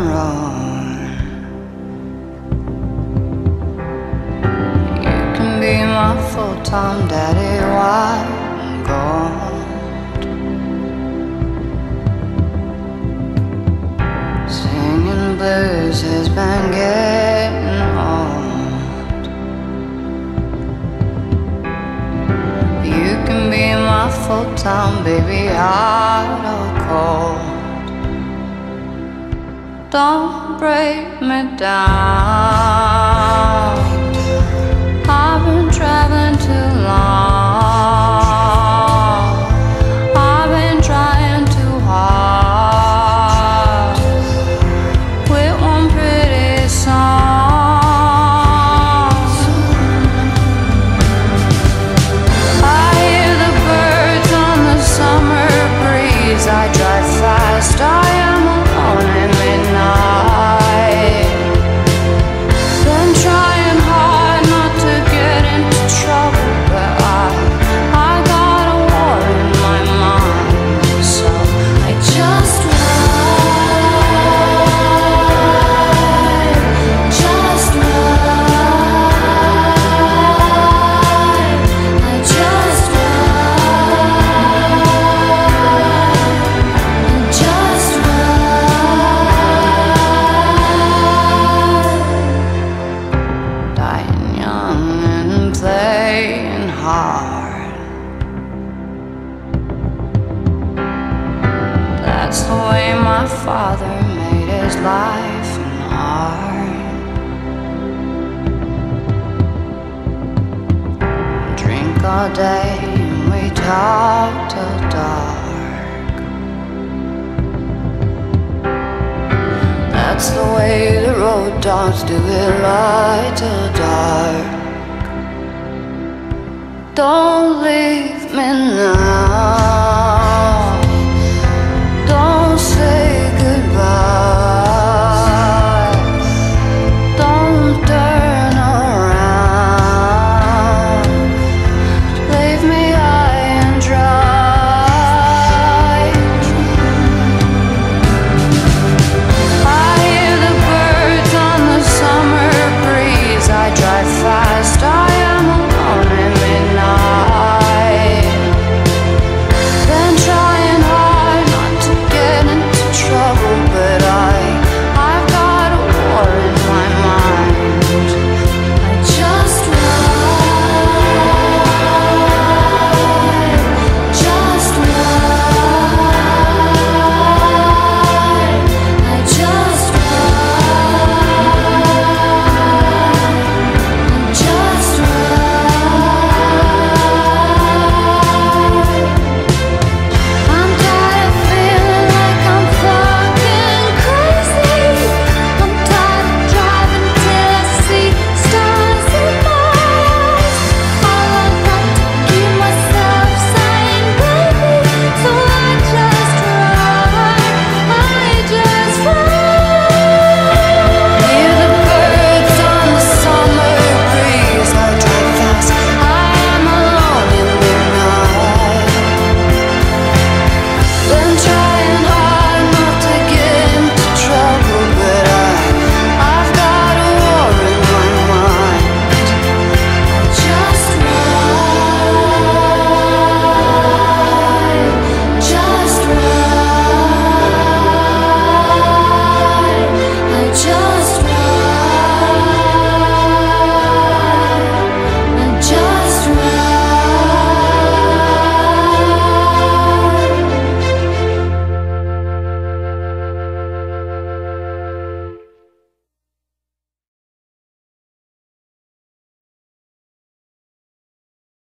road. You can be my full-time daddy while I'm gone. Singing blues has been getting old. You can be my full-time baby, hot or cold. Don't break me down. I've been traveling too long. I've been trying too hard with one pretty song. I hear the birds on the summer breeze. I drive fast, I am alone in midnight. Been trying hard not to get into trouble, but I got a war in my mind, so I just ride, just ride, I just ride, just ride. Dying young and playing hard. That's the way my father made his life and art. Drink all day and we talk till dark. That's the way the road dogs do it, light till dark. Don't leave me now.